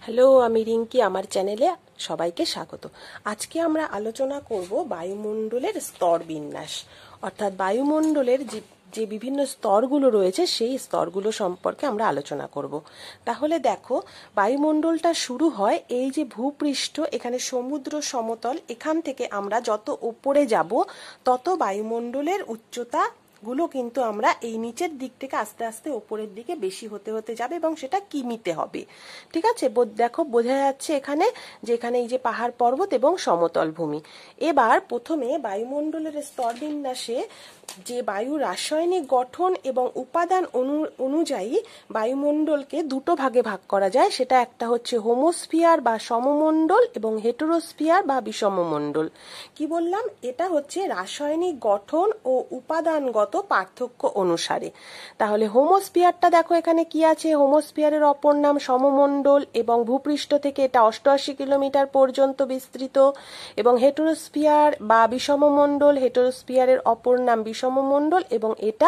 Hello, আমি রিঙ্কি। আমার চ্যানেলে সবাইকে স্বাগত। আজকে আমরা আলোচনা করব বায়ুমণ্ডলের স্তর বিন্যাস, অর্থাৎ বায়ুমণ্ডলের যে বিভিন্ন স্তরগুলো রয়েছে সেই স্তরগুলো সম্পর্কে আমরা আলোচনা করব। তাহলে দেখো, বায়ুমণ্ডলটা শুরু হয় এই যে ভূপৃষ্ঠ, এখানে সমুদ্র সমতল, এখান থেকে আমরা যত উপরে যাব তত বায়ুমণ্ডলের উচ্চতা গুলো কিন্তু আমরা এই নিচের দিক থেকে আস্তে আস্তে উপরের দিকে বেশি হতে হতে যাবে এবং সেটা কিমিতে হবে। ঠিক আছে, দেখো বোঝা যাচ্ছে এখানে যে এখানে এই যে পাহাড় পর্বত এবং সমতল ভূমি। এবার প্রথমে বায়ুমণ্ডলের স্তর বিন্যাসে যে বায়ুর রাসায়নিক গঠন এবং উপাদান অনুযায়ী বায়ুমণ্ডলকে দুটো ভাগে ভাগ করা যায়। সেটা একটা হচ্ছে হোমোস্ফিয়ার বা সমমণ্ডল এবং হেটেরোস্ফিয়ার বা বিষমমণ্ডল। কি বললাম? এটা হচ্ছে রাসায়নিক গঠন ও উপাদানগত পার্থক্য অনুসারে। তাহলে হোমোস্ফিয়ারটা দেখো এখানে কি আছে, হোমোস্ফিয়ারের অপর নাম সমমণ্ডল এবং ভূপৃষ্ঠ থেকে এটা 88 কিলোমিটার পর্যন্ত বিস্তৃত। এবং হেটেরোস্ফিয়ার বা বিষমমণ্ডল, হেটেরোস্ফিয়ারের অপর নাম বিষমমণ্ডল এবং এটা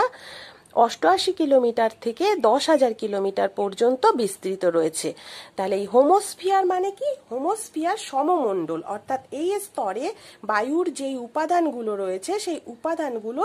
88 কিলোমিটার থেকে 10,000 কিলোমিটার পর্যন্ত বিস্তৃত রয়েছে। তাহলে এই হোমোস্ফিয়ার মানে কি? হোমোস্ফিয়ার সমমণ্ডল, অর্থাৎ এই স্তরে বায়ুর যেই উপাদানগুলো রয়েছে সেই উপাদানগুলো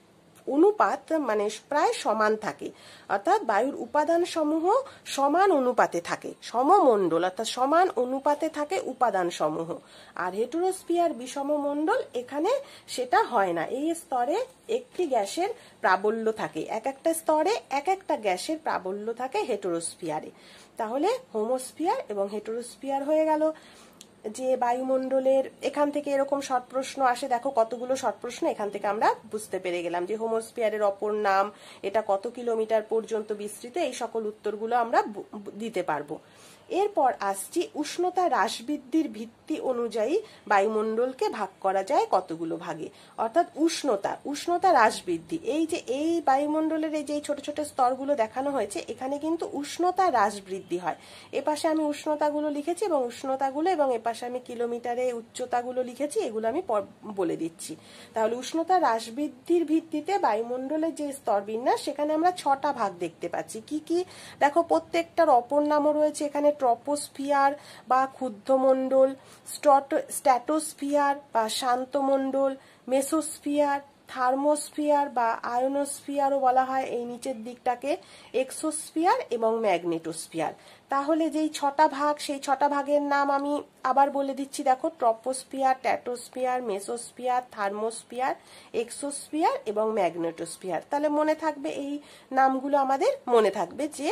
অনুপাত মানে প্রায় সমান থাকে, অর্থাৎ বায়ুর উপাদান সমূহ সমান অনুপাতে থাকে। সমমণ্ডল অর্থাৎ সমান অনুপাতে থাকে উপাদান সমূহ। আর হেটেরোস্ফিয়ার বিষমমণ্ডল, এখানে সেটা হয় না। এই স্তরে একটি গ্যাসের প্রাবল্য থাকে, এক একটা স্তরে এক একটা গ্যাসের প্রাবল্য থাকে হেটেরোস্ফিয়ারে। তাহলে হোমোস্ফিয়ার এবং হেটেরোস্ফিয়ার হয়ে গেল। যে বায়ুমণ্ডলের এখান থেকে এরকম শর্ট প্রশ্ন আসে, দেখো কতগুলো শর্ট প্রশ্ন এখান থেকে আমরা বুঝতে পেরে গেলাম যে হোমোস্ফিয়ারের অপর নাম, এটা কত কিলোমিটার পর্যন্ত বিস্তৃত, এই সকল উত্তরগুলো আমরা দিতে পারবো। এরপর আসছি উষ্ণতা হ্রাস বৃদ্ধির ভিত্তি অনুযায়ী বায়ুমণ্ডলকে ভাগ করা যায় কতগুলো ভাগে, অর্থাৎ উষ্ণতা হ্রাস বৃদ্ধি। এই যে এই বায়ুমণ্ডলের এই যে ছোট ছোট স্তরগুলো দেখানো হয়েছে, এখানে কিন্তু উষ্ণতা হ্রাস বৃদ্ধি হয়। এপাশে আমি উষ্ণতাগুলো লিখেছি এবং উষ্ণতাগুলো, এবং এপাশে আমি কিলোমিটারে উচ্চতাগুলো লিখেছি, এগুলো আমি বলে দিচ্ছি। তাহলে উষ্ণতা হ্রাস বৃদ্ধির ভিত্তিতে বায়ুমণ্ডলের যে স্তর বিন্যাস, সেখানে আমরা 6টা ভাগ দেখতে পাচ্ছি। কি কি দেখো, প্রত্যেকটার অপর নামও রয়েছে এখানে। ট্রপোস্ফিয়ার বা ক্ষুদ্রমণ্ডল, স্ট্র্যাটোস্ফিয়ার বা শান্তমণ্ডল, মেসোস্ফিয়ার, থার্মোস্ফিয়ার বা আয়োনোস্ফিয়ারও বলা হয় এই নিচের দিকটাকে, এক্সোস্ফিয়ার এবং ম্যাগনেটোস্ফিয়ার। তাহলে যেই 6টা ভাগ, সেই 6টা ভাগের নাম আমি আবার বলে দিচ্ছি। দেখো, troposphere, stratosphere, mesosphere, thermosphere, exosphere এবং ম্যাগনেটোস্ফিয়ার। তাহলে মনে থাকবে, এই নামগুলো আমাদের মনে থাকবে যে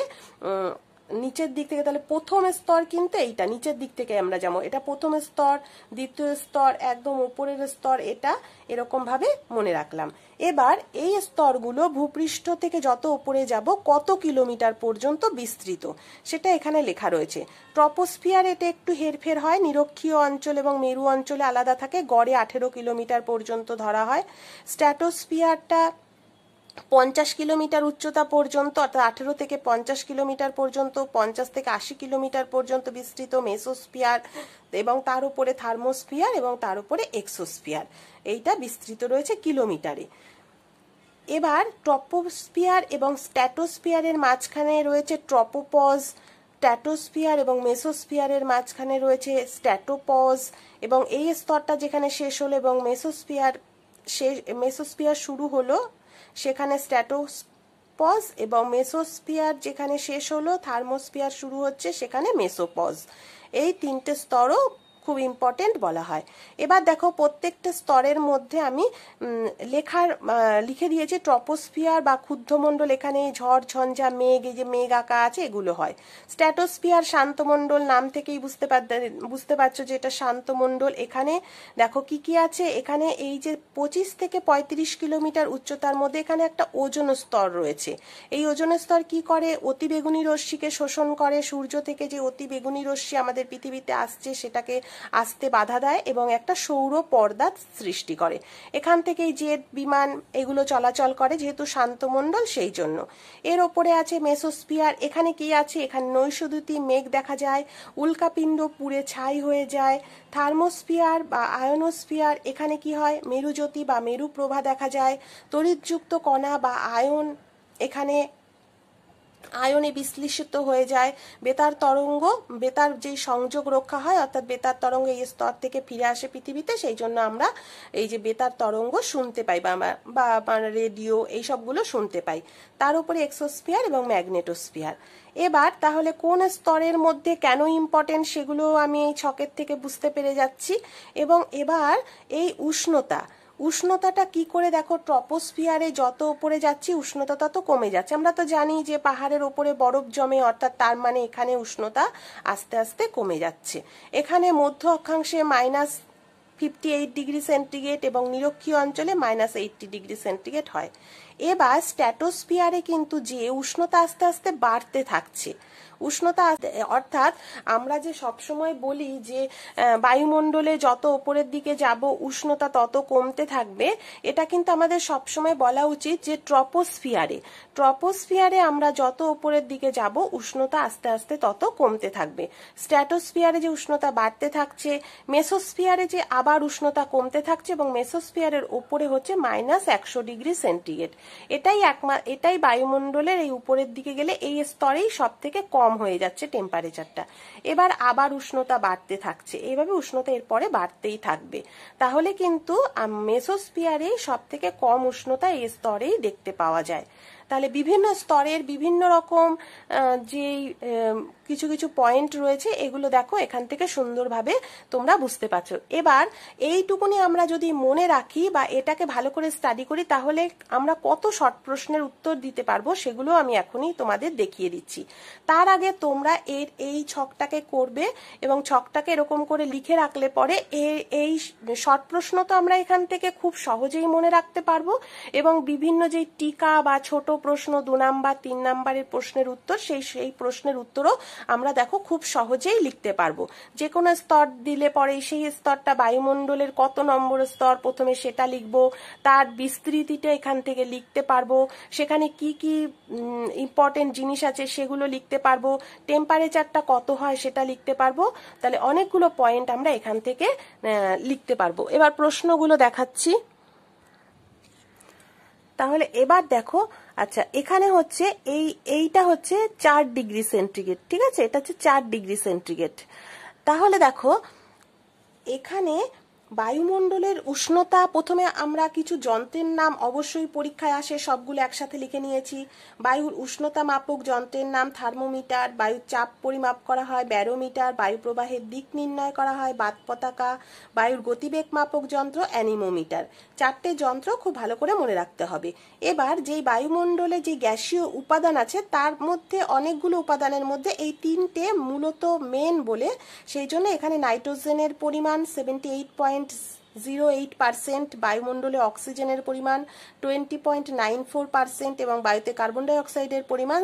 নিচের দিক থেকে। তাহলে প্রথম স্তর কিন্তু এইটা, নিচের দিক থেকে আমরা যাবো, এটা প্রথম স্তর, দ্বিতীয় স্তর, একদম উপরের স্তর, এটা এরকম ভাবে মনে রাখলাম। এবার এই স্তরগুলো ভূপৃষ্ঠ থেকে যত উপরে যাব কত কিলোমিটার পর্যন্ত বিস্তৃত সেটা এখানে লেখা রয়েছে। ট্রপোস্ফিয়ার এটা একটু হেরফের হয়, নিরক্ষীয় অঞ্চল এবং মেরু অঞ্চলে আলাদা থাকে, গড়ে 18 কিলোমিটার পর্যন্ত ধরা হয়। স্ট্র্যাটোস্ফিয়ারটা 50 কিলোমিটার উচ্চতা পর্যন্ত, অর্থাৎ 18 থেকে 50 কিলোমিটার পর্যন্ত, 50 থেকে 80 কিলোমিটার পর্যন্ত বিস্তৃত মেসোস্ফিয়ার, এবং তার উপরে থার্মোস্ফিয়ার এবং তার উপরে এক্সোস্ফিয়ার, এইটা বিস্তৃত রয়েছে কিলোমিটারে। এবার ট্রপোস্ফিয়ার এবং স্ট্র্যাটোস্ফিয়ারের মাঝখানে রয়েছে ট্রপোপজ, স্ট্র্যাটোস্ফিয়ার এবং মেসোস্ফিয়ারের মাঝখানে রয়েছে স্ট্র্যাটোপজ, এবং এই স্তরটা যেখানে শেষ হলো এবং মেসোস্ফিয়ার শুরু হলো সেখানে স্ট্র্যাটোপজ, এবং মেসোস্ফিয়ার যেখানে শেষ হলো, থার্মোস্ফিয়ার শুরু হচ্ছে সেখানে মেসোপজ। এই 3টে স্তরও খুব ইম্পর্টেন্ট বলা হয়। এবার দেখো, প্রত্যেকটা স্তরের মধ্যে আমি লিখে দিয়েছি ট্রপোস্ফিয়ার বা ক্ষুদ্রমণ্ডল, এখানে ঝড় ঝঞ্ঝা মেঘ, এই যে মেঘ আঁকা আছে, এগুলো হয়। স্ট্র্যাটোস্ফিয়ার শান্তমণ্ডল, নাম থেকেই বুঝতে পারছো যে এটা শান্তমণ্ডল। এখানে দেখো কি কি আছে, এখানে এই যে 25 থেকে 35 কিলোমিটার উচ্চতার মধ্যে এখানে একটা ওজোন স্তর রয়েছে। এই ওজোন স্তর কি করে? অতিবেগুনি রশ্মিকে শোষণ করে। সূর্য থেকে যে অতিবেগুনি রশ্মি আমাদের পৃথিবীতে আসছে সেটাকে আসতে বাধা দেয় এবং একটা সৌর পর্দা সৃষ্টি করে। এখান থেকেই জেট বিমান এগুলো চলাচল করে, যেহেতু শান্তমণ্ডল সেই জন্য। এর ওপরে আছে মেসোস্ফিয়ার। এখানে কি আছে? এখানে নৈশদ্যুতি মেঘ দেখা যায়, উল্কাপিণ্ড পুড়ে ছাই হয়ে যায়। থার্মোস্ফিয়ার বা আয়োনোস্ফিয়ার, এখানে কি হয়? মেরুজ্যোতি বা মেরুপ্রভা দেখা যায়, তড়িৎযুক্ত কণা বা আয়ন এখানে আয়নে বিশ্লেষিত হয়ে যায়। বেতার তরঙ্গ, বেতার যে সংযোগ রক্ষা হয়, অর্থাৎ বেতার তরঙ্গ এই স্তর থেকে ফিরে আসে পৃথিবীতে, সেই জন্য আমরা এই যে বেতার তরঙ্গ শুনতে পাই বা রেডিও এই সবগুলো শুনতে পাই। তার উপরে এক্সোস্ফিয়ার এবং ম্যাগনেটোস্ফিয়ার। এবার তাহলে কোন স্তরের মধ্যে কেন ইম্পর্টেন্ট সেগুলো আমি এই ছকের থেকে বুঝতে পেরে যাচ্ছি। এবং এবার এই উষ্ণতাটা কি করে, দেখো ট্রপোস্ফিয়ারে যত উপরে যাচ্ছি উষ্ণতা তত কমে যাচ্ছে। আমরা তো জানি যে পাহাড়ের ওপরে বরফ জমে, অর্থাৎ তার মানে এখানে উষ্ণতা আস্তে আস্তে কমে যাচ্ছে। এখানে মধ্য অক্ষাংশে -58°C এবং নিরক্ষীয় অঞ্চলে -80°C হয়। এবার স্ট্র্যাটোস্ফিয়ারে কিন্তু যে উষ্ণতা আস্তে আস্তে বাড়তে থাকছে, উষ্ণতা অর্থাৎ আমরা যে সবসময় বলি যে বায়ুমণ্ডলে যত উপরের দিকে যাব উষ্ণতা তত কমতে থাকবে, এটা কিন্তু আমাদের সবসময় বলা উচিত যে ট্রপোস্ফিয়ারে আমরা যত উপরের দিকে যাব উষ্ণতা আস্তে আস্তে তত কমতে থাকবে। স্ট্র্যাটোস্ফিয়ারে যে উষ্ণতা বাড়তে থাকছে, মেসোস্ফিয়ারে যে আবার উষ্ণতা কমতে থাকছে এবং মেসোস্ফিয়ারের উপরে হচ্ছে -100°C। এটাই বায়ুমণ্ডলের এই উপরের দিকে গেলে এই স্তরেই সব থেকে কম হয়ে যাচ্ছে টেম্পারেচারটা। এবার আবার উষ্ণতা বাড়তে থাকছে, এইভাবে উষ্ণতা এরপরে বাড়তেই থাকবে। তাহলে কিন্তু মেসোস্ফিয়ারে সব থেকে কম উষ্ণতা এই স্তরেই দেখতে পাওয়া যায়। তাহলে বিভিন্ন স্তরের বিভিন্ন রকম যে কিছু কিছু পয়েন্ট রয়েছে এগুলো দেখো এখান থেকে সুন্দরভাবে তোমরা বুঝতে পারছো। এবার এইটুকুনি আমরা যদি মনে রাখি বা এটাকে ভালো করে স্টাডি করি তাহলে আমরা কত শর্ট প্রশ্নের উত্তর দিতে পারবো সেগুলো আমি এখনই তোমাদের দেখিয়ে দিচ্ছি। তার আগে তোমরা এই ছকটাকে করবে এবং ছকটাকে এরকম করে লিখে রাখলে পরে এই শর্ট প্রশ্ন তো আমরা এখান থেকে খুব সহজেই মনে রাখতে পারবো এবং বিভিন্ন যে টিকা বা ছোট প্রশ্ন 2 নাম্বার 3 নাম্বারের প্রশ্নের উত্তর সেই প্রশ্নের উত্তরও আমরা দেখো খুব সহজেই লিখতে পারবো। যে কোনো স্তর দিলে পরে সেই স্তরটা বায়ুমণ্ডলের কত নম্বর স্তর প্রথমে সেটা লিখবো, তার বিস্তৃতিটা এখান থেকে লিখতে পারবো, সেখানে কি কি ইম্পর্টেন্ট জিনিস আছে সেগুলো লিখতে পারবো, টেম্পারেচারটা কত হয় সেটা লিখতে পারবো। তাহলে অনেকগুলো পয়েন্ট আমরা এখান থেকে লিখতে পারবো। এবার প্রশ্নগুলো দেখাচ্ছি। তাহলে এবার দেখো, আচ্ছা এখানে হচ্ছে এইটা হচ্ছে 4°C, ঠিক আছে, এটা হচ্ছে 4°C। তাহলে দেখো এখানে বায়ুমণ্ডলের উষ্ণতা, প্রথমে আমরা কিছু যন্ত্রের নাম অবশ্যই পরীক্ষায় আসে সবগুলো একসাথে লিখে নিয়েছি। বায়ুর উষ্ণতা মাপক যন্ত্রের নাম থার্মোমিটার, বায়ুর চাপ পরিমাপ করা হয় ব্যারোমিটার, বায়ু প্রবাহের দিক নির্ণয় করা হয় বাত পতাকা, বায়ুর গতিবেগ মাপক যন্ত্র অ্যানিমোমিটার। 4টে যন্ত্র খুব ভালো করে মনে রাখতে হবে। এবার যেই বায়ুমণ্ডলে যে গ্যাসীয় উপাদান আছে তার মধ্যে অনেকগুলো উপাদানের মধ্যে এই 3টে মূলত মেন বলে সেই জন্য এখানে নাইট্রোজেনের পরিমাণ 78.08%, বায়ুমণ্ডলে অক্সিজেনের পরিমাণ 20.94% এবং বায়ুতে কার্বন ডাই অক্সাইডের পরিমাণ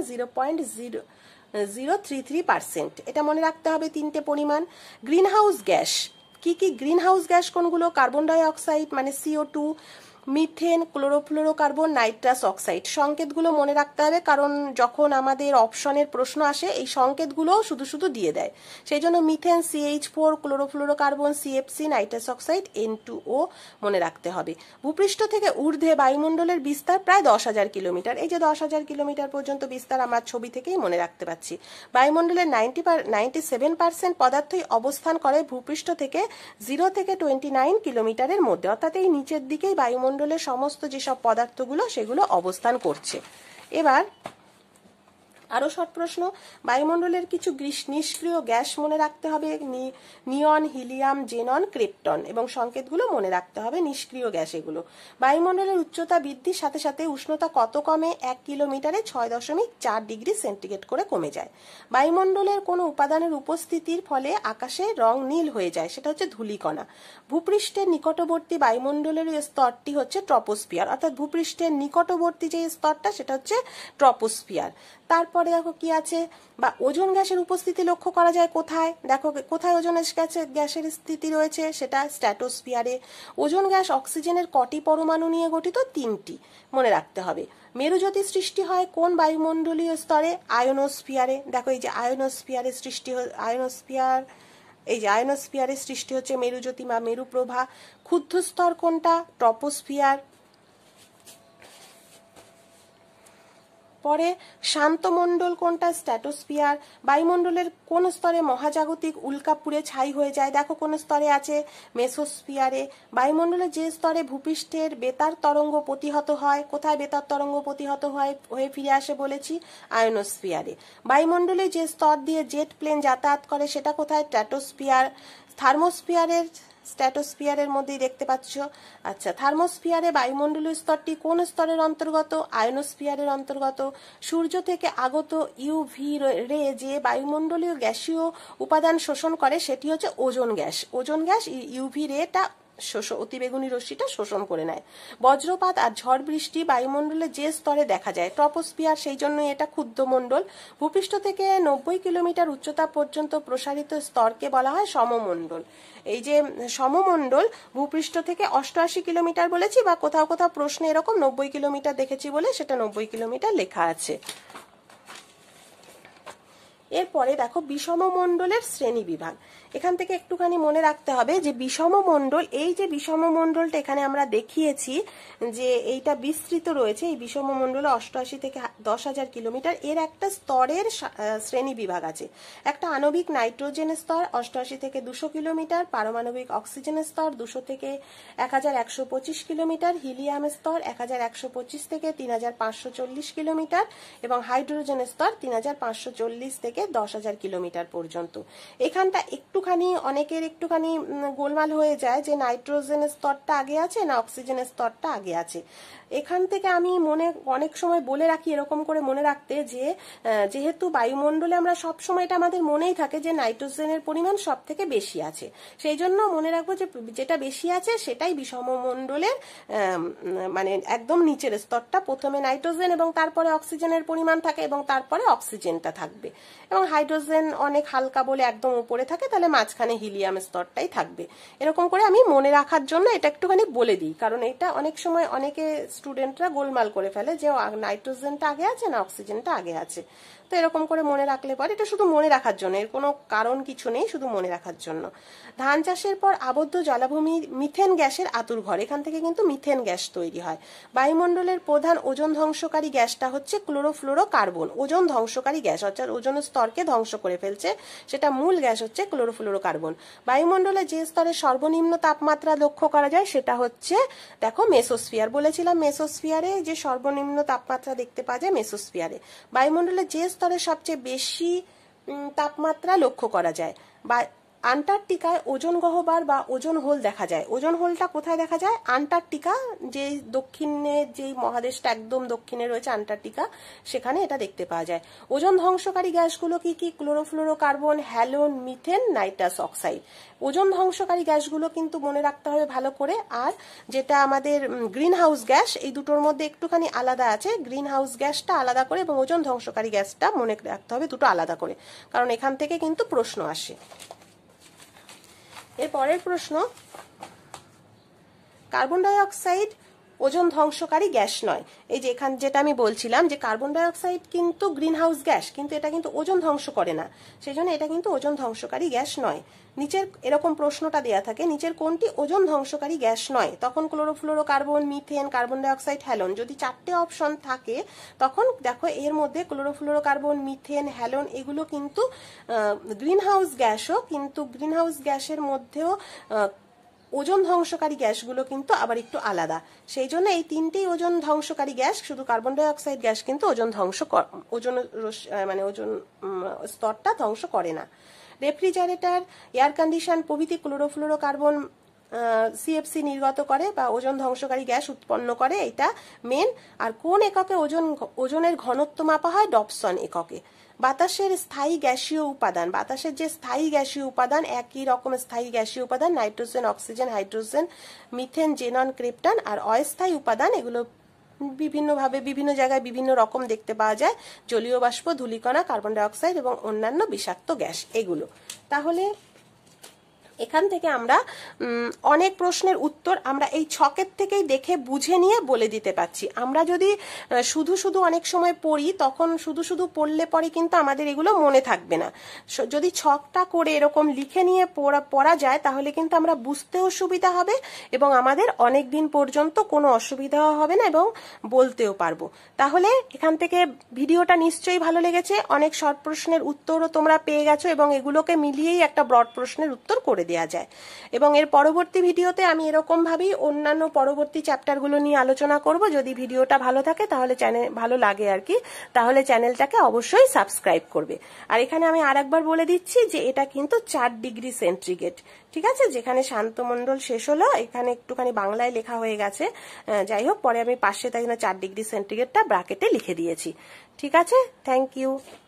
0.033%। এটা মনে রাখতে হবে 3টে পরিমাণ। গ্রিনহাউস গ্যাস কি কি, গ্রিনহাউস গ্যাস কোনগুলো, কার্বন ডাই অক্সাইড মানে CO2, methane, chlorofluorocarbon, nitrous oxide. সংকেতগুলো মনে রাখতে হবে কারণ যখন আমাদের অপশনের প্রশ্ন আসে এই সংকেতগুলোও শুধু শুধু দিয়ে দেয়, সেই জন্য methane CH4, chlorofluorocarbon CFC, nitrous oxide N2O মনে রাখতে হবে। ভূপৃষ্ঠ থেকে ঊর্ধ্বে বায়ুমণ্ডলের বিস্তার প্রায় 10,000 কিলোমিটার। এই যে 10,000 কিলোমিটার পর্যন্ত বিস্তার আমরা ছবি থেকেই মনে রাখতে পারছি। বায়ুমণ্ডলের 97% পদার্থই অবস্থান করে ভূপৃষ্ঠ থেকে 0 থেকে 29 কিলোমিটারের মধ্যে, অর্থাৎ এই নিচের দিকেই বায়ুমণ্ডলের সমস্ত যেসব পদার্থগুলো সেগুলো অবস্থান করছে। এবার আরো শর্ট প্রশ্ন, বায়ুমণ্ডলের কিছু নিষ্ক্রিয় গ্যাস মনে রাখতে হবে, নিয়ন, হিলিয়াম, জেনন, ক্রিপ্টন, এবং সংকেতগুলো মনে রাখতে হবে নিষ্ক্রিয় গ্যাস এগুলো। বায়ুমণ্ডলের উচ্চতা বৃদ্ধির সাথে সাথে উষ্ণতা কত কমে, 1 কিলোমিটারে 6.4°C করে কমে যায়। বায়ুমণ্ডলের কোনো উপাদানের উপস্থিতির ফলে আকাশের রং নীল হয়ে যায়, সেটা হচ্ছে ধূলিকণা। ভূপৃষ্ঠের নিকটবর্তী বায়ুমণ্ডলের স্তরটি হচ্ছে ট্রপোস্ফিয়ার, অর্থাৎ ভূপৃষ্ঠের নিকটবর্তী যে স্তরটা সেটা হচ্ছে ট্রপোস্ফিয়ার। তারপরে দেখো কি আছে, বা ওজোন গ্যাসের উপস্থিতি লক্ষ্য করা যায় কোথায়, দেখো কোথায় ওজোন গ্যাসের স্থিতি রয়েছে, সেটা স্ট্র্যাটোস্ফিয়ারে। ওজোন গ্যাস অক্সিজেনের কটি পরমাণু নিয়ে গঠিত, 3টি মনে রাখতে হবে। মেরুজ্যোতি সৃষ্টি হয় কোন বায়ুমণ্ডলীয় স্তরে, আয়োনোস্ফিয়ারে। দেখো এই যে আয়োনোস্ফিয়ারের সৃষ্টি হচ্ছে মেরুজ্যোতি বা মেরুপ্রভা। ক্ষুদ্র স্তর কোনটা, ট্রপোস্ফিয়ার। পরে শান্তমণ্ডল কোনটা? স্ট্র্যাটোস্ফিয়ার। বায়ুমণ্ডলের কোন স্তরে মহাজাগতিক উল্কা পুড়ে ছাই হয়ে যায়? দেখো কোন স্তরে আছে? মেসোস্ফিয়ারে। বায়ুমণ্ডলের যে স্তরে ভূপৃষ্ঠের বেতার তরঙ্গ প্রতিহত হয়, কোথায় বেতার তরঙ্গ প্রতিহত হয়ে ফিরে আসে বলেছি? আয়নোস্ফিয়ারে। বায়ুমণ্ডলে যে স্তর দিয়ে জেট প্লেন যাতায়াত করে সেটা কোথায়? স্ট্র্যাটোস্ফিয়ার। স্ট্র্যাটোস্ফিয়ারের মধ্যেই দেখতে পাচ্ছ। আচ্ছা, থার্মোস্ফিয়ারে বায়ুমণ্ডলীয় স্তরটি কোন স্তরের অন্তর্গত? আয়নোস্ফিয়ারের অন্তর্গত। সূর্য থেকে আগত ইউভি রে যে বায়ুমণ্ডলীয় গ্যাসীয় উপাদান শোষণ করে সেটি হচ্ছে ozone gas. Ozone gas UV রেটা অতিবেগুনি রশ্মিটা শোষণ করে নেয়। বজ্রপাত আর ঝড় বৃষ্টি বায়ুমণ্ডলে যে স্তরে দেখা যায়, ট্রপোস্ফিয়ার, সেই জন্য এটা ক্ষুদ্রমণ্ডল। ভূপৃষ্ঠ থেকে 90 কিলোমিটার উচ্চতা পর্যন্ত প্রসারিত স্তরকে বলা হয় সমমণ্ডল। এই যে সমমণ্ডল ভূপৃষ্ঠ থেকে 88 কিলোমিটার বলেছি, বা কোথাও কোথাও প্রশ্নে এরকম 90 কিলোমিটার দেখেছি বলে সেটা 90 কিলোমিটার লেখা আছে। এরপরে দেখো বিষমমণ্ডলের শ্রেণী বিভাগ। এখান থেকে একটুখানি মনে রাখতে হবে যে বিষমমণ্ডল, এই যে বিষমমণ্ডলটা এখানে আমরা দেখিয়েছি যে এইটা বিস্তৃত রয়েছে, এই বিষমমণ্ডল 88 থেকে 10,000 কিলোমিটার, এর একটা স্তরের শ্রেণী বিভাগ আছে। একটা আণবিক নাইট্রোজেন স্তর 88 থেকে 200 কিলোমিটার, পারমাণবিক অক্সিজেনের স্তর 200 থেকে 1125 কিলোমিটার, হিলিয়াম স্তর 1125 থেকে 3540 কিলোমিটার এবং হাইড্রোজেন স্তর 3540 থেকে 10,000 কিলোমিটার পর্যন্ত। এখানটা অনেকের একটুখানি গোলমাল হয়ে যায় যে নাইট্রোজেনের স্তরটা আগে আছে না অক্সিজেনের স্তরটা আগে আছে। এখান থেকে আমি অনেক সময় বলে রাখি এরকম করে মনে রাখতে যে যেহেতু বায়ুমণ্ডলে আমরা সব সময় এটা আমাদের মনেই থাকে যে নাইট্রোজেনের পরিমাণ সব থেকে বেশি আছে, সেই জন্য মনে রাখবো যে যেটা বেশি আছে সেটাই বিষমমণ্ডলের মানে একদম নিচের স্তরটা। প্রথমে নাইট্রোজেন এবং তারপরে অক্সিজেনের পরিমাণ থাকে এবং তারপরে অক্সিজেনটা থাকবে, এবং হাইড্রোজেন অনেক হালকা বলে একদম উপরে থাকে, তাহলে মাঝখানে হিলিয়াম স্তরটাই থাকবে। এরকম করে আমি মনে রাখার জন্য এটা একটুখানি বলে দিই, কারণ এটা অনেক সময় অনেকে স্টুডেন্টরা গোলমাল করে ফেলে যে নাইট্রোজেনটা আগে আছে না অক্সিজেনটা আগে আছে। তো এরকম করে মনে রাখলে পরে, এটা শুধু মনে রাখার জন্য, এর কোনো কারণ কিছু নেই, শুধু মনে রাখার জন্য। ধান চাষের পর আবদ্ধ জলাভূমির মিথেন গ্যাসের আতুরঘর, এখান থেকে কিন্তু মিথেন গ্যাস তৈরি হয়। বায়ুমণ্ডলের প্রধান ওজোন ধ্বংসকারী গ্যাসটা হচ্ছে ক্লোরোফ্লোরোকার্বন। ওজোন ধ্বংসকারী গ্যাস, অর্থাৎ ওজোন স্তরকে ধ্বংস করে ফেলছে, সেটা মূল গ্যাস হচ্ছে ক্লোরোফ্লোরোকার্বন। বায়ুমণ্ডলে যে স্তরে সর্বনিম্ন তাপমাত্রা লক্ষ্য করা যায় সেটা হচ্ছে, দেখো মেসোস্ফিয়ার বলেছিলাম, মেসোস্ফিয়ারে যে সর্বনিম্ন তাপমাত্রা দেখতে পাওয়া যায় মেসোস্ফিয়ারে। বায়ুমণ্ডলে যে স্তরে সবচেয়ে বেশি তাপমাত্রা লক্ষ্য করা যায়, বা আন্টার্কটিকায় ওজোন গহ্বর বা ওজোন হোল দেখা যায়। ওজোন হোলটা কোথায় দেখা যায়? আন্টার্কটিকা, যে দক্ষিণে যেই মহাদেশটা একদম দক্ষিণে রয়েছে আন্টার্কটিকা, সেখানে এটা দেখতে পাওয়া যায়। ওজোন ধ্বংসকারী গ্যাসগুলো কি কি? Chlorofluorocarbon, halon, methane, nitrous oxide. Ozone ধ্বংসকারী গ্যাসগুলো কিন্তু মনে রাখতে হবে ভালো করে। আর যেটা আমাদের গ্রিন হাউস গ্যাস, এই দুটোর মধ্যে একটুখানি আলাদা আছে। গ্রিন হাউস গ্যাসটা আলাদা করে এবং ওজোন ধ্বংসকারী গ্যাসটা মনে রাখতে হবে দুটো আলাদা করে, কারণ এখান থেকে কিন্তু প্রশ্ন আসে। এর পরের প্রশ্ন, কার্বন ডাই অক্সাইড ওজোন ধ্বংসকারী গ্যাস নয়। এই যে এখান যেটা আমি বলছিলাম যে কার্বন ডাই অক্সাইড কিন্তু গ্রিন হাউস গ্যাস, কিন্তু এটা কিন্তু ওজোন ধ্বংস করে না, সেই জন্য এটা কিন্তু ওজোন ধ্বংসকারী গ্যাস নয়। নিচের এরকম প্রশ্নটা দেয়া থাকে, নিচের কোনটি ওজোন ধ্বংসকারী গ্যাস নয়? তখন chlorofluorocarbon, methane, carbon dioxide, halon. যদি 4টে অপশন থাকে তখন দেখো এর মধ্যে ক্লোরোফ্লোরোকার্বন, মিথেন, হ্যালোন এগুলো কিন্তু গ্রিন হাউস গ্যাসও, কিন্তু গ্রিন হাউস গ্যাসের মধ্যেও ওজোন ধ্বংসকারী গ্যাসগুলো কিন্তু আবার একটু আলাদা, সেই জন্য এই তিনটেই ওজোন ধ্বংসকারী গ্যাস। শুধু কার্বন ডাই অক্সাইড গ্যাস কিন্তু ওজোন ওজন স্তরটা ধ্বংস করে না। রেফ্রিজারেটর, এয়ার কন্ডিশন প্রভৃতি ক্লোরোফ্লোরোকার্বন সিএফসি নির্গত করে বা ওজোন ধ্বংসকারী গ্যাস উৎপন্ন করে, এটা মেন। আর কোন এককে ওজনের ঘনত্ব মাপা হয়? ডপসন এককে। বাতাসের স্থায়ী গ্যাসীয় উপাদান, বাতাসের যে স্থায়ী গ্যাসীয় উপাদান, একই রকম স্থায়ী গ্যাসীয় উপাদান nitrogen, oxygen, hydrogen, methane, xenon, krypton. আর অস্থায়ী উপাদান, এগুলো বিভিন্নভাবে বিভিন্ন জায়গায় বিভিন্ন রকম দেখতে পাওয়া যায়, জলীয় বাষ্প, ধূলিকণা, কার্বন ডাই অক্সাইড এবং অন্যান্য বিষাক্ত গ্যাস এগুলো। তাহলে এখান থেকে আমরা অনেক প্রশ্নের উত্তর আমরা এই ছকের থেকেই দেখে বুঝে নিয়ে বলে দিতে পারছি। আমরা যদি শুধু শুধু অনেক সময় পড়ি, তখন শুধু শুধু পড়লে পরে কিন্তু আমাদের এগুলো মনে থাকবে না। যদি ছকটা করে এরকম লিখে নিয়ে পড়া যায় তাহলে কিন্তু আমরা বুঝতেও সুবিধা হবে এবং আমাদের অনেক দিন পর্যন্ত কোনো অসুবিধাও হবে না এবং বলতেও পারবো। তাহলে এখান থেকে ভিডিওটা নিশ্চয়ই ভালো লেগেছে। অনেক শর্ট প্রশ্নের উত্তরও তোমরা পেয়ে গেছো এবং এগুলোকে মিলিয়েই একটা ব্রড প্রশ্নের উত্তর করে দেওয়া যায়। এবং এর পরবর্তী ভিডিওতে আমি এরকম ভাবেই অন্যান্য পরবর্তী চ্যাপ্টারগুলো নিয়ে আলোচনা করব। যদি ভিডিওটা ভালো থাকে তাহলে ভালো লাগে আর কি, তাহলে চ্যানেলটাকে অবশ্যই সাবস্ক্রাইব করবে। আর এখানে আমি আরেকবার বলে দিচ্ছি যে এটা কিন্তু 4 ডিগ্রি সেন্টিগ্রেড, ঠিক আছে? যেখানে শান্তমণ্ডল শেষ হলো এখানে একটুখানি বাংলায় লেখা হয়ে গেছে, যাই হোক পরে আমি পাশে তাই 4 ডিগ্রি সেন্টিগ্রেডটা ব্র্যাকেটে লিখে দিয়েছি। ঠিক আছে, থ্যাংক ইউ।